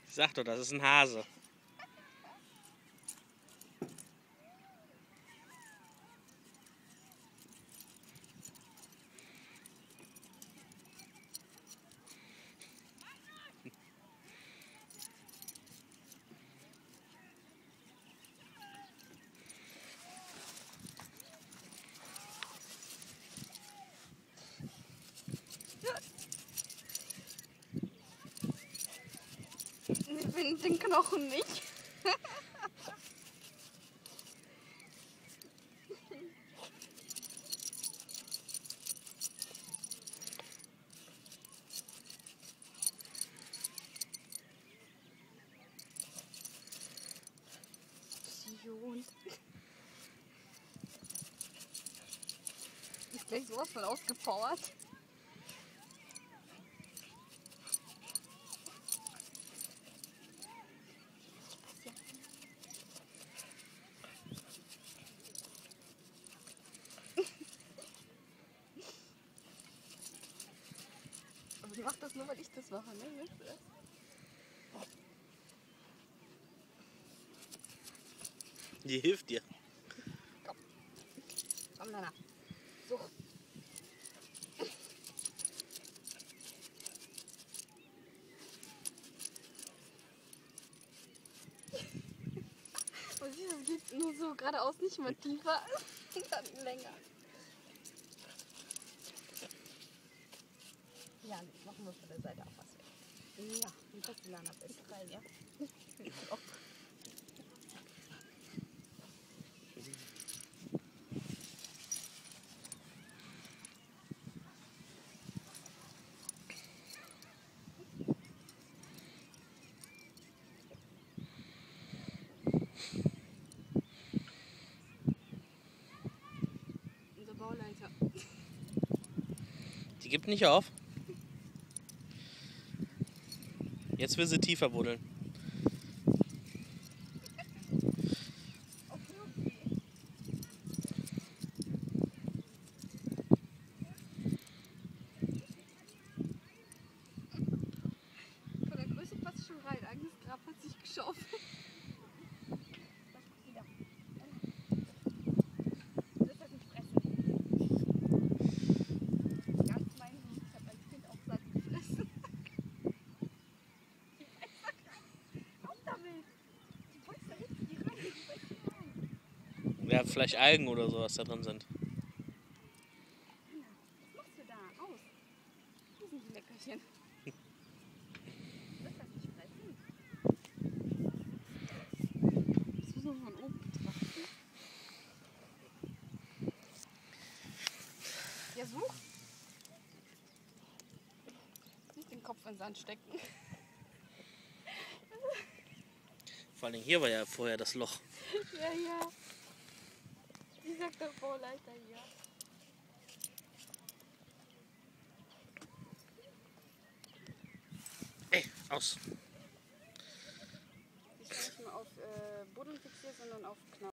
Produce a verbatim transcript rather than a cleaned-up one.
Ich sag doch, das ist ein Hase. Ich finde den Knochen nicht. Psychohund. Ist gleich sowas von ausgepowert. Aber sie macht das nur, weil ich das mache, ne? Weißt du das? Die hilft dir. Komm. Komm, Nana. So. Und sie geht nur so geradeaus, nicht mal tiefer, dann länger. Ja, jetzt machen wir von der Seite auch was weg. Ja, und das ist Lana ist rein, ja. Unser Bauleiter. Die gibt nicht auf. Jetzt will sie tiefer buddeln. Okay, okay. Von der Größe passt schon rein. Agnes Grab hat sich geschaufelt. Wieder. Das hat nicht fressen. Ganz mein Hund. Ich habe als Kind auch satt gefressen. Auf damit! Du drückst da richtig rein. Du beißt rein. Ja, vielleicht Algen oder sowas da drin sind. Was machst du da? Aus! Hier sind die Leckerchen. Das hat nicht fressen. Das muss man von oben betrachten. Ja, such! Nicht den Kopf in den Sand stecken. Vor allem hier war ja vorher das Loch. Ja, ja. Wie sagt der Bauleiter hier? Ey, aus. Ich bin nicht mehr auf äh, Boden fixiert, sondern auf Knall.